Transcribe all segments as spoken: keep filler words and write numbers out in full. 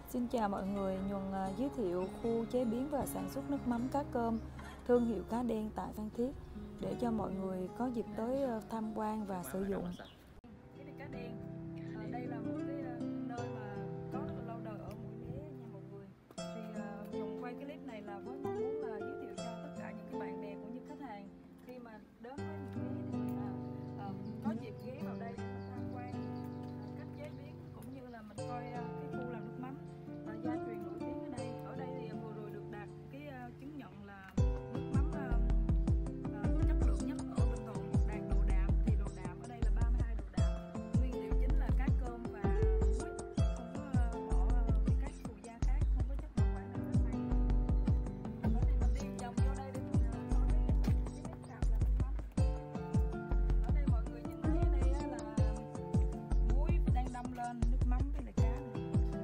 Xin chào mọi người, Nhuần uh, giới thiệu khu chế biến và sản xuất nước mắm cá cơm thương hiệu Cá Đen tại Phan Thiết để cho mọi người có dịp tới uh, tham quan và sử dụng. Cái này Cá Đen, à, đây là một cái uh, nơi mà có rất là lâu đời ở Mũi Né nha mọi người. Thì uh, Nhuần quay cái clip này là với mong muốn là giới thiệu cho tất cả những cái bạn bè cũng như khách hàng khi mà đến với Mũi Né thì uh, uh, có dịp ghé vào đây để tham quan uh, cách chế biến cũng như là mình coi uh, cái khu làm nước mắm gia truyền nổi tiếng ở đây. Ở đây thì vừa rồi được đạt cái uh, chứng nhận là nước mắm uh, uh, chất lượng nhất ở Bình Thuận, đạt độ đạm. Thì độ đạm ở đây là ba mươi hai độ đạm. Nguyên liệu chính là cá cơm và muối, không có uh, bỏ uh, các phụ gia khác, không có chất bảo quản nào hết này. Ở đây mình đi vòng vô đây để mình uh, coi cái nét sạp là nước mắm. Ở đây mọi người nhìn thấy ở đây uh, là muối đang đâm lên nước mắm với lại cá này.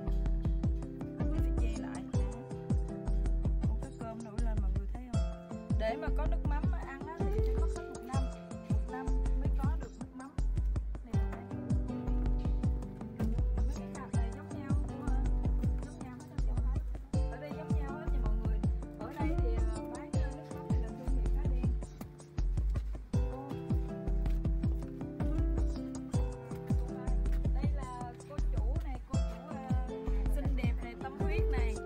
Để mà có nước mắm mà ăn á, thì phải mất hết một năm, một năm mới có được nước mắm. Này là cái mấy cái hạt này giống nhau, đúng không? Giống nhau hết trơn thấy. Ở đây giống nhau hết nha mọi người. Ở đây thì bán nước mắm này là thương hiệu Cá Đen. Đây là cô chủ này, cô chủ uh, xinh đẹp này, tâm huyết này.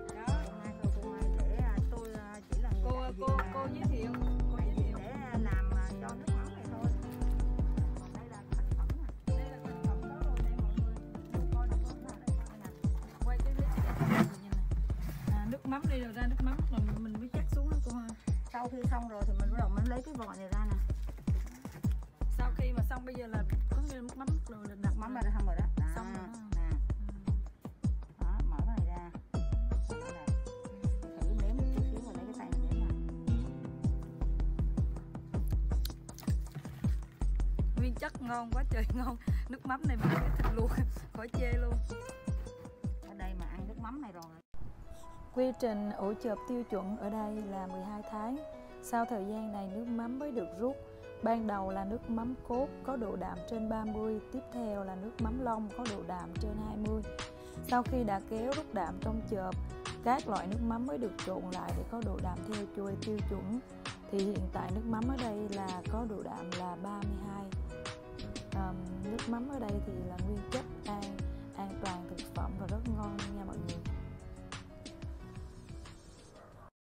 Cô cô giới thiệu, cô giới thiệu để làm cho nước mắm này thôi. Còn đây là thành phẩm nè. Đây là thành phẩm đó rồi đây mọi người. Coi nó có ở đây coi nè. Quay cái clip để cho mọi người nhìn này. À, nước mắm đi rồi ra nước mắm rồi mình mới chắc xuống đó cô ha. Sau khi xong rồi thì mình bắt đầu mình lấy cái vỏ này ra nè. Sau khi mà xong bây giờ là có cái nước mắm rồi là đặt mắm ra xong rồi đó. Đó. Xong rồi đó. Nè. Đó, mở cái này ra. Thử nếm một chút xíu rồi lấy cái tay mình nếm nè. Nguyên chất ngon quá trời ngon. Nước mắm này mà cái thịt luộc khỏi chê luôn. Ở đây mà ăn nước mắm này rồi. Quy trình ủ chộp tiêu chuẩn ở đây là mười hai tháng. Sau thời gian này nước mắm mới được rút. Ban đầu là nước mắm cốt có độ đạm trên ba mươi, tiếp theo là nước mắm long có độ đạm trên hai mươi. Sau khi đã kéo rút đạm trong chộp, các loại nước mắm mới được trộn lại để có độ đạm theo chuỗi tiêu chuẩn. Thì hiện tại nước mắm ở đây là có độ đạm là ba mươi hai. Um, nước mắm ở đây thì là nguyên chất an an toàn thực phẩm và rất ngon nha.